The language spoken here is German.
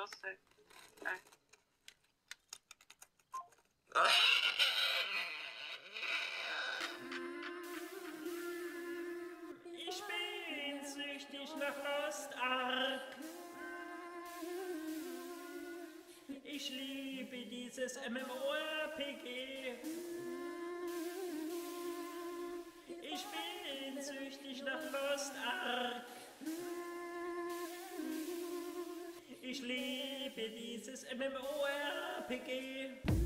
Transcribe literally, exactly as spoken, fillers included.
lustig. Okay. Ich bin süchtig nach Lost Ark. Ich liebe dieses MMORPG. Ich bin süchtig nach Lost Ark. Ich liebe dieses MMORPG.